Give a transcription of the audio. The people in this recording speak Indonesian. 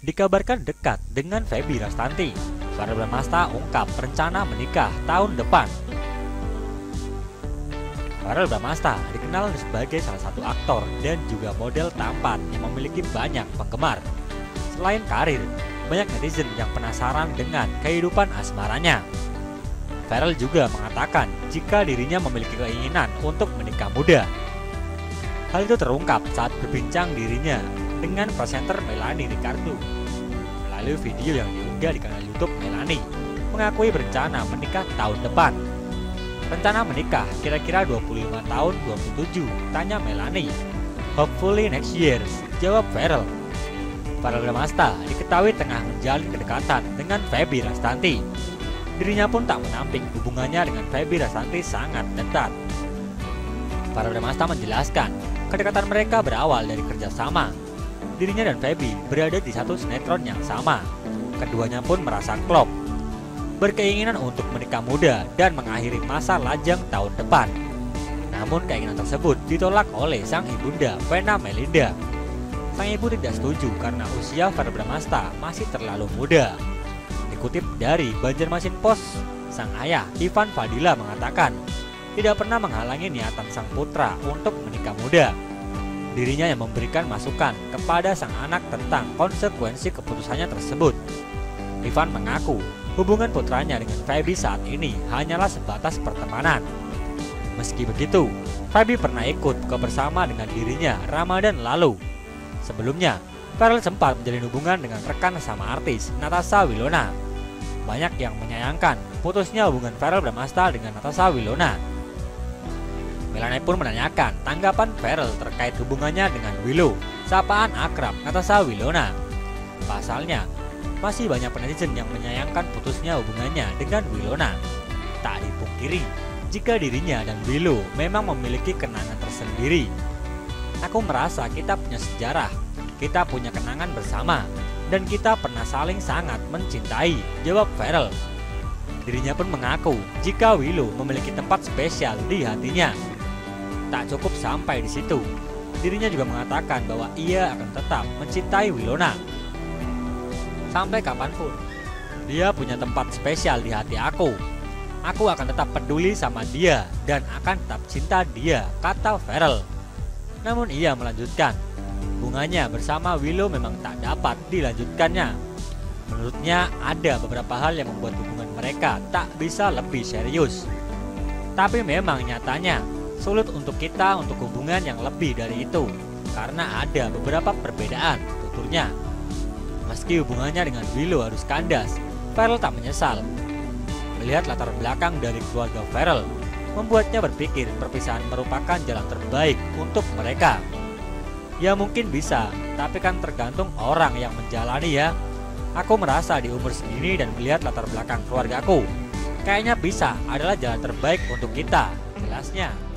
dikabarkan dekat dengan Feby Rastanti. Verrell Bramasta ungkap rencana menikah tahun depan. Verrell Bramasta dikenal sebagai salah satu aktor dan juga model tampan yang memiliki banyak penggemar. Selain karir, banyak netizen yang penasaran dengan kehidupan asmaranya. Verrell juga mengatakan jika dirinya memiliki keinginan untuk menikah muda. Hal itu terungkap saat berbincang dirinya dengan presenter Melanie Ricardo. Melalui video yang diunggah di kanal YouTube, Melanie mengakui berencana menikah tahun depan. Rencana menikah kira-kira 25 tahun 27, tanya Melanie. Hopefully next year, jawab Verrell. Verrell Bramasta diketahui tengah menjalin kedekatan dengan Feby Rastanti. Dirinya pun tak menampik hubungannya dengan Feby Rastanti sangat dekat. Verrell Bramasta menjelaskan kedekatan mereka berawal dari kerjasama. Dirinya dan Feby berada di satu sinetron yang sama. Keduanya pun merasa klop, berkeinginan untuk menikah muda dan mengakhiri masa lajang tahun depan. Namun keinginan tersebut ditolak oleh sang ibunda Vena Melinda. Sang ibu tidak setuju karena usia Verrell Bramasta masih terlalu muda. Dikutip dari Banjarmasin Post, sang ayah Ivan Fadila mengatakan tidak pernah menghalangi niatan sang putra untuk menikah muda. Dirinya yang memberikan masukan kepada sang anak tentang konsekuensi keputusannya tersebut. Ivan mengaku hubungan putranya dengan Feby saat ini hanyalah sebatas pertemanan. Meski begitu, Feby pernah ikut buka bersama dengan dirinya Ramadan lalu. Sebelumnya, Verrell sempat menjalin hubungan dengan rekan sama artis Natasha Wilona. Banyak yang menyayangkan putusnya hubungan Verrell Bramasta dengan Natasha Wilona. Melanie pun menanyakan tanggapan Verrell terkait hubungannya dengan Willow, sapaan akrab Natasha Wilona. Pasalnya, masih banyak netizen yang menyayangkan putusnya hubungannya dengan Wilona. Tak dipungkiri jika dirinya dan Willow memang memiliki kenangan tersendiri. Aku merasa kita punya sejarah, kita punya kenangan bersama, dan kita pernah saling sangat mencintai, jawab Verrell. Dirinya pun mengaku jika Willow memiliki tempat spesial di hatinya. Tak cukup sampai di situ, dirinya juga mengatakan bahwa ia akan tetap mencintai Wilona sampai kapanpun. Dia punya tempat spesial di hati aku. Aku akan tetap peduli sama dia dan akan tetap cinta dia, kata Verrell. Namun ia melanjutkan, hubungannya bersama Willow memang tak dapat dilanjutkannya. Menurutnya ada beberapa hal yang membuat hubungan mereka tak bisa lebih serius. Tapi memang nyatanya sulit untuk kita untuk hubungan yang lebih dari itu karena ada beberapa perbedaan, tuturnya. Meski hubungannya dengan Willow harus kandas, Verrell tak menyesal. Melihat latar belakang dari keluarga Verrell, membuatnya berpikir perpisahan merupakan jalan terbaik untuk mereka. Ya mungkin bisa, tapi kan tergantung orang yang menjalani ya. Aku merasa di umur segini dan melihat latar belakang keluargaku, kayaknya bisa adalah jalan terbaik untuk kita, jelasnya.